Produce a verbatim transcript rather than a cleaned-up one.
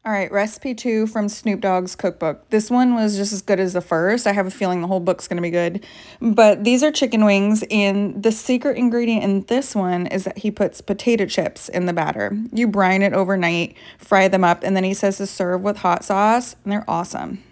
All right, recipe two from Snoop Dogg's cookbook. This one was just as good as the first. I have a feeling the whole book's gonna be good. But these are chicken wings, and the secret ingredient in this one is that he puts potato chips in the batter. You brine it overnight, fry them up, and then he says to serve with hot sauce, and they're awesome.